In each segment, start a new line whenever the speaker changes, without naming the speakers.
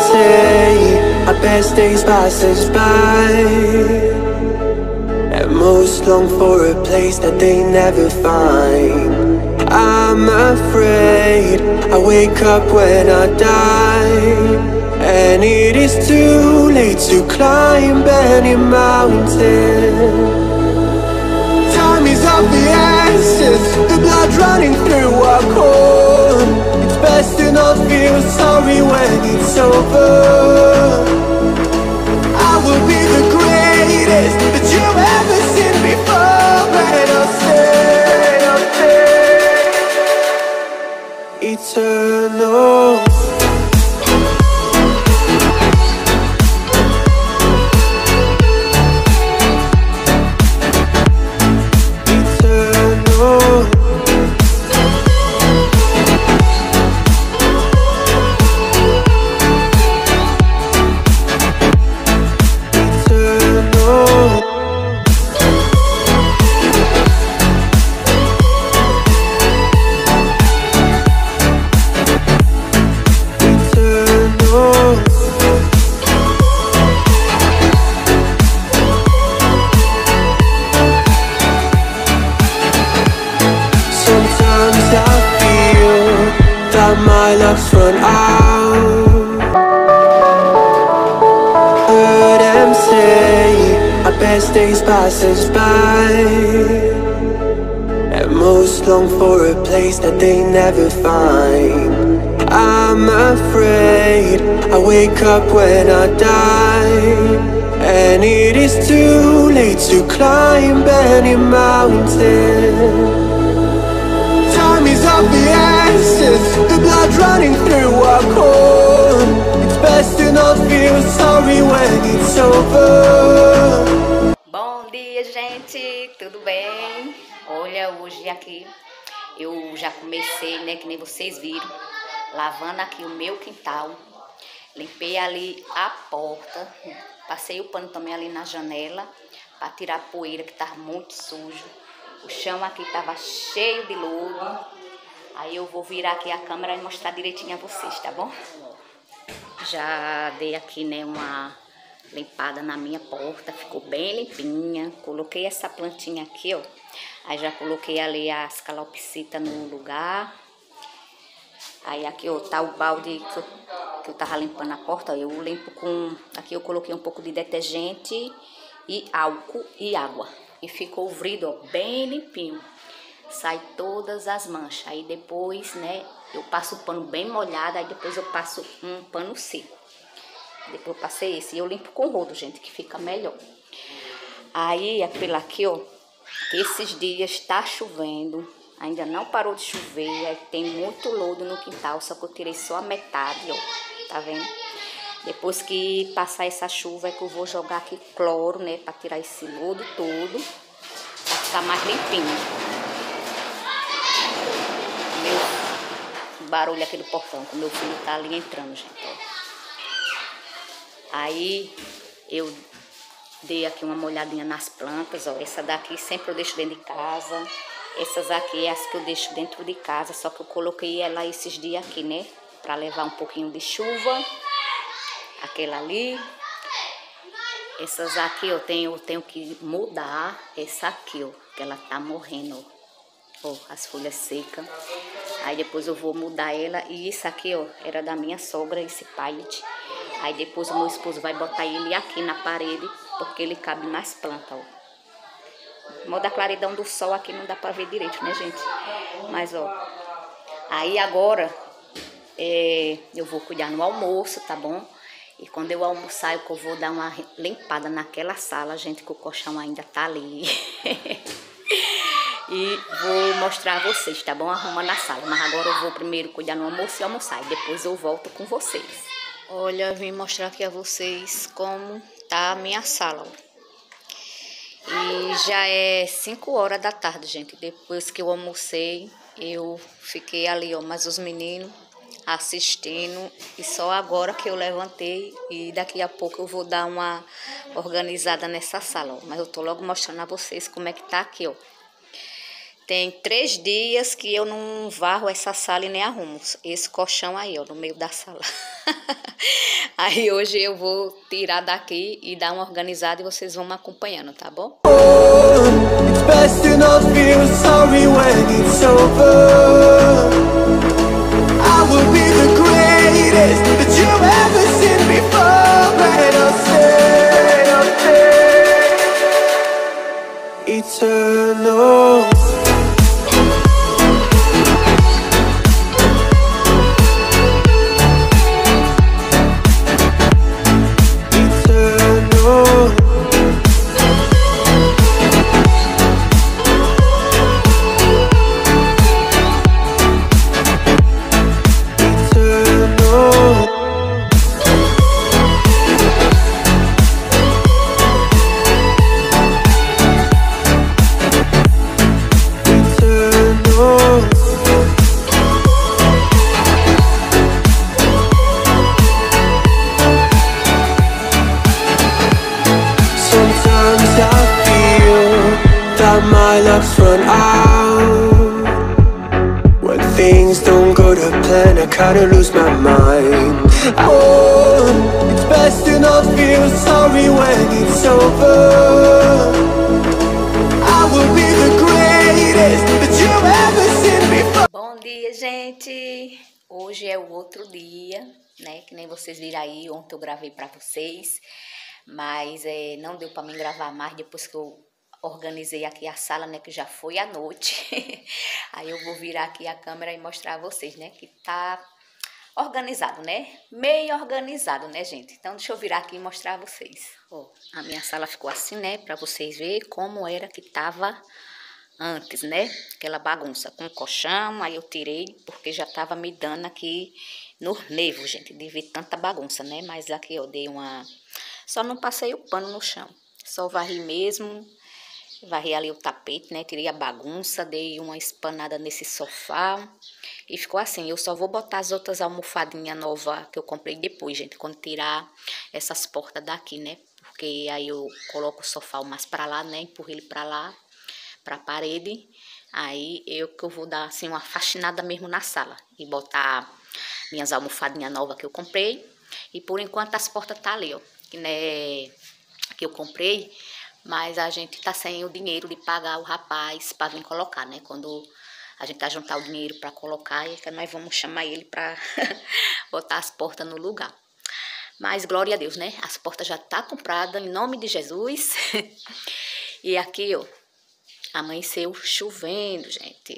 say our best days pass us by, and most long for a place that they never find. I'm afraid I wake up when I die, and it is too late to climb any mountain. Time is of the essence, the blood running through our core. It's best to not feel sorry when it's over. I will be the greatest that you've ever seen before, and I'll stay eternal. My luck's run out. Heard them say our best days pass us by, and most long for a place that they never find. I'm afraid I wake up when I die, and it is too late to climb any mountain. Time is of the essence, the blood running through our core. It's best to not feel sorry when it's over.
Bom dia, gente, tudo bem? Olha, hoje aqui eu já comecei, né, que nem vocês viram, lavando aqui o meu quintal. Limpei ali a porta, passei o pano também ali na janela para tirar a poeira que tava muito sujo. O chão aqui tava cheio de lodo. Aí eu vou virar aqui a câmera e mostrar direitinho a vocês, tá bom? Já dei aqui, né, uma limpada na minha porta, ficou bem limpinha. Coloquei essa plantinha aqui, ó. Aí já coloquei ali as calopsitas no lugar. Aí aqui, ó, tá o balde que eu tava limpando a porta. Eu limpo com... Aqui eu coloquei um pouco de detergente e álcool e água. E ficou o vidro, ó, bem limpinho. Sai todas as manchas. Aí depois, né, eu passo o pano bem molhado. Aí depois eu passo um pano seco. Depois eu passei esse. E eu limpo com rodo, gente, que fica melhor. Aí, aquele aqui, ó, esses dias tá chovendo. Ainda não parou de chover. Aí tem muito lodo no quintal. Só que eu tirei só a metade, ó. Tá vendo? Depois que passar essa chuva é que eu vou jogar aqui cloro, né, pra tirar esse lodo todo, pra ficar mais limpinho. Meu barulho aqui do portão, que o meu filho tá ali entrando, gente, ó. Aí eu dei aqui uma molhadinha nas plantas, ó. Essa daqui sempre eu deixo dentro de casa. Essas aqui é as que eu deixo dentro de casa, só que eu coloquei ela esses dias aqui, né, pra levar um pouquinho de chuva. Aquela ali. Essas aqui eu tenho que mudar. Essa aqui, ó, que ela tá morrendo, ó, as folhas secas. Aí depois eu vou mudar ela. E isso aqui, ó, era da minha sogra, esse pallet. Aí depois o meu esposo vai botar ele aqui na parede, porque ele cabe nas plantas, ó. Modo da claridão do sol aqui não dá pra ver direito, né, gente? Mas, ó, aí agora eu vou cuidar no almoço, tá bom? E quando eu almoçar, eu vou dar uma limpada naquela sala, gente, que o colchão ainda tá ali. E vou mostrar a vocês, tá bom? Arrumando a sala. Mas agora eu vou primeiro cuidar no almoço e almoçar. E depois eu volto com vocês. Olha, vim mostrar aqui a vocês como tá a minha sala, ó. E já é 5 horas da tarde, gente. Depois que eu almocei, eu fiquei ali, ó, mas os meninos assistindo, e só agora que eu levantei e daqui a pouco eu vou dar uma organizada nessa sala, ó. Mas eu tô logo mostrando a vocês como é que tá aqui, ó. Tem 3 dias que eu não varro essa sala e nem arrumo esse colchão aí, ó, no meio da sala. Aí hoje eu vou tirar daqui e dar uma organizada e vocês vão me acompanhando, tá bom?
It's best to not feel sorry when it's over. I will be the greatest that you've ever seen before, and I'll stay eternal. My luck's run out. When things don't go to plan, I kinda lose my mind. Oh, it's best to not feel sorry when it's over. I will be the greatest that you've ever seen before.
Bom dia, gente! Hoje é o outro dia, né? Que nem vocês viram aí, ontem eu gravei pra vocês. Mas não deu pra mim gravar mais depois que eu organizei aqui a sala, né, que já foi à noite. Aí eu vou virar aqui a câmera e mostrar a vocês, né, que tá organizado, né, meio organizado, né, gente. Então deixa eu virar aqui e mostrar a vocês. Ó, a minha sala ficou assim, né, pra vocês verem como era que tava antes, né, aquela bagunça com o colchão. Aí eu tirei porque já tava me dando aqui no nervo, gente, de ver tanta bagunça, né. Mas aqui eu dei uma... Só não passei o pano no chão, só varri mesmo. Varri ali o tapete, né? Tirei a bagunça, dei uma espanada nesse sofá. E ficou assim. Eu só vou botar as outras almofadinhas novas que eu comprei depois, gente. Quando tirar essas portas daqui, né? Porque aí eu coloco o sofá mais pra lá, né? Empurro ele pra lá, pra parede. Aí eu vou dar assim uma faxinada mesmo na sala. E botar minhas almofadinhas novas que eu comprei. E por enquanto as portas tá ali, ó. Que, né, que eu comprei. Mas a gente tá sem o dinheiro de pagar o rapaz para vir colocar, né? Quando a gente tá juntar o dinheiro para colocar, e nós vamos chamar ele para botar as portas no lugar. Mas glória a Deus, né? As portas já tá compradas em nome de Jesus. E aqui, ó, amanheceu chovendo, gente.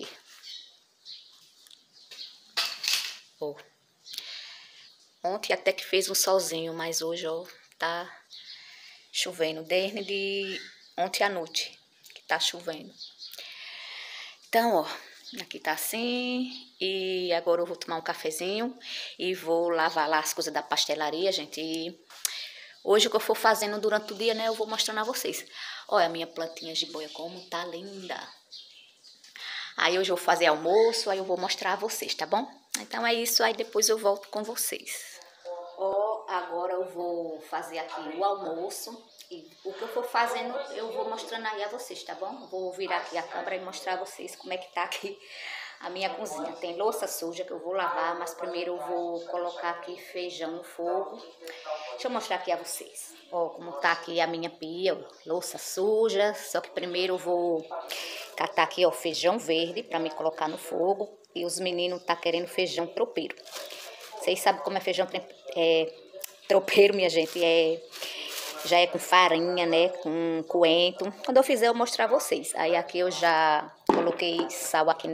Ó. Ontem até que fez um solzinho, mas hoje, ó, tá chovendo, desde ontem à noite que tá chovendo. Então, ó, aqui tá assim. E agora eu vou tomar um cafezinho e vou lavar lá as coisas da pastelaria, gente. E hoje o que eu for fazendo durante o dia, né, eu vou mostrando a vocês. Olha a minha plantinha de boia como tá linda. Aí hoje eu vou fazer almoço, aí eu vou mostrar a vocês, tá bom? Então é isso, aí depois eu volto com vocês. Ó, agora eu vou fazer aqui o almoço. E o que eu for fazendo, eu vou mostrando aí a vocês, tá bom? Vou virar aqui a câmera e mostrar a vocês como é que tá aqui a minha cozinha. Tem louça suja que eu vou lavar, mas primeiro eu vou colocar aqui feijão no fogo. Deixa eu mostrar aqui a vocês. Ó, como tá aqui a minha pia, ó, louça suja. Só que primeiro eu vou catar aqui, ó, feijão verde pra me colocar no fogo. E os meninos tá querendo feijão tropeiro. Vocês sabem como é feijão tropeiro, minha gente? Já é com farinha, né? Com coentro. Quando eu fizer, eu vou mostrar a vocês. Aí aqui eu já coloquei sal aqui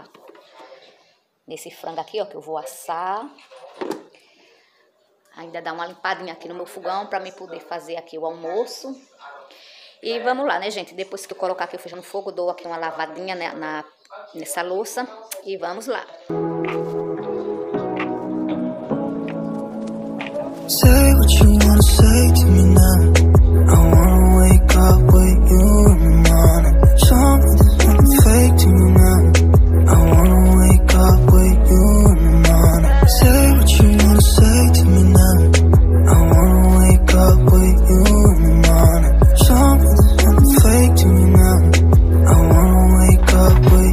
nesse frango aqui, ó, que eu vou assar. Ainda dá uma limpadinha aqui no meu fogão pra mim poder fazer aqui o almoço. E vamos lá, né, gente? Depois que eu colocar aqui o feijão no fogo, eu dou aqui uma lavadinha, né, nessa louça. E vamos lá.
Say what you wanna say to me now. I wanna wake up with you in the morning. Show me there's nothing fake to you now. I wanna wake up with you in the morning. Say what you wanna say to me now. I wanna wake up with you in the morning. Show me there's nothing fake to you now. I wanna wake up with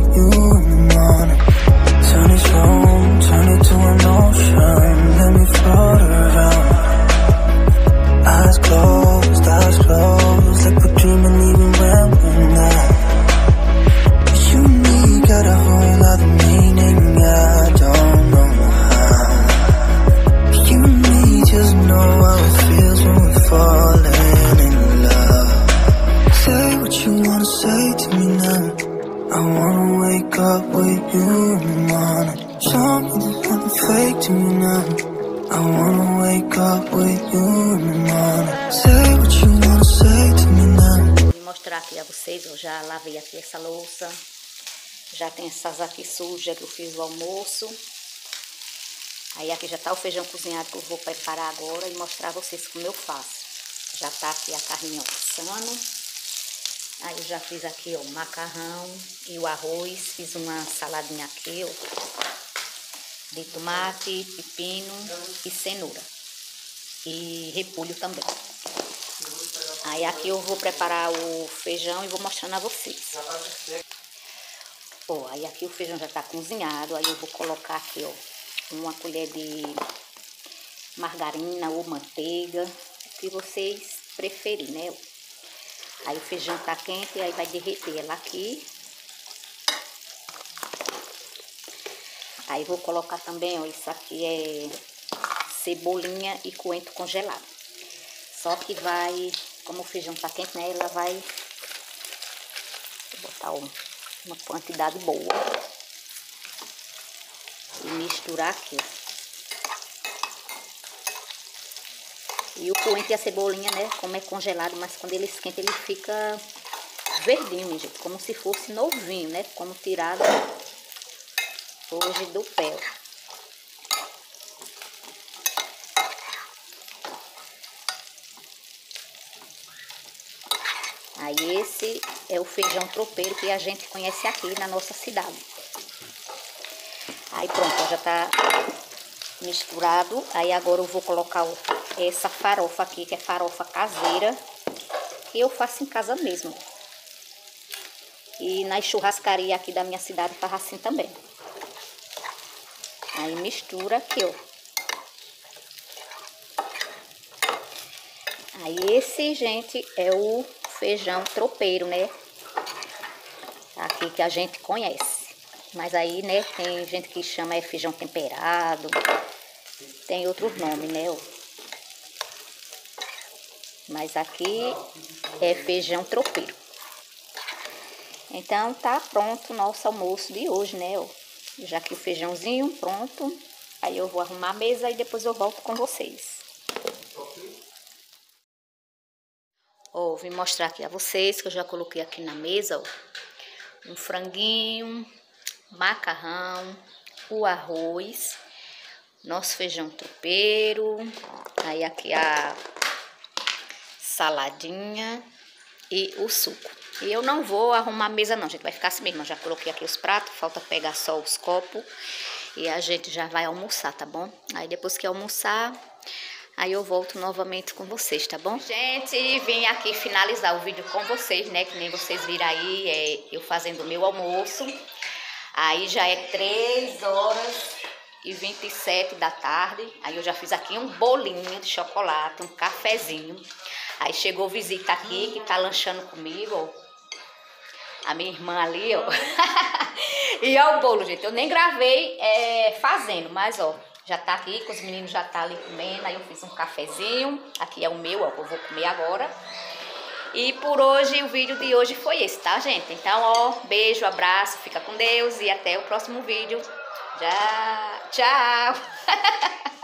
fake to me now. I wanna wake up with you in the morning. Say what you wanna say to me now.
Vou mostrar aqui a vocês, eu já lavei aqui essa louça. Já tem essas aqui sujas que eu fiz o almoço. Aí aqui já tá o feijão cozinhado que eu vou preparar agora e mostrar a vocês como eu faço. Já tá aqui a carninha assando. Aí eu já fiz aqui, ó, o macarrão e o arroz. Fiz uma saladinha aqui, ó, de tomate, pepino e cenoura. E repolho também. Aí aqui eu vou preparar o feijão e vou mostrando a vocês. Ó, aí aqui o feijão já tá cozinhado. Aí eu vou colocar aqui, ó, uma colher de margarina ou manteiga, o que vocês preferirem, né? Aí o feijão tá quente, aí vai derreter ela aqui. Aí vou colocar também, ó, isso aqui é cebolinha e coentro congelado. Só que vai, como o feijão tá quente, né, ela vai, vou botar uma quantidade boa. E misturar aqui, ó. E o coentro e a cebolinha, né, como é congelado, mas quando ele esquenta ele fica verdinho, gente, como se fosse novinho, né, como tirado hoje do pé. Aí esse é o feijão tropeiro que a gente conhece aqui na nossa cidade. Aí pronto, já tá misturado. Aí agora eu vou colocar essa farofa aqui, que é farofa caseira, que eu faço em casa mesmo. E na churrascaria aqui da minha cidade faz assim também. Aí mistura aqui, ó. Aí esse, gente, é o feijão tropeiro, né? Aqui que a gente conhece. Mas aí, né, tem gente que chama feijão temperado. Tem outros nomes, né? Mas aqui é feijão tropeiro. Então tá pronto o nosso almoço de hoje, né? Já que o feijãozinho pronto. Aí eu vou arrumar a mesa e depois eu volto com vocês. Ó, vim mostrar aqui a vocês que eu já coloquei aqui na mesa, ó, um franguinho, macarrão, o arroz, nosso feijão tropeiro, aí aqui a saladinha e o suco. E eu não vou arrumar a mesa não, gente, vai ficar assim mesmo. Eu já coloquei aqui os pratos, falta pegar só os copos e a gente já vai almoçar, tá bom? Aí depois que almoçar, aí eu volto novamente com vocês, tá bom? Gente, vim aqui finalizar o vídeo com vocês, né? Que nem vocês viram aí, eu fazendo o meu almoço. Aí já é 3h27 da tarde. Aí eu já fiz aqui um bolinho de chocolate, um cafezinho. Aí chegou visita aqui, que tá lanchando comigo, ó. A minha irmã ali, ó. E ó o bolo, gente. Eu nem gravei fazendo, mas ó, já tá aqui, que os meninos já tá ali comendo. Aí eu fiz um cafezinho. Aqui é o meu, ó, que eu vou comer agora. E por hoje, o vídeo de hoje foi esse, tá, gente? Então, ó, beijo, abraço, fica com Deus e até o próximo vídeo. Já, tchau!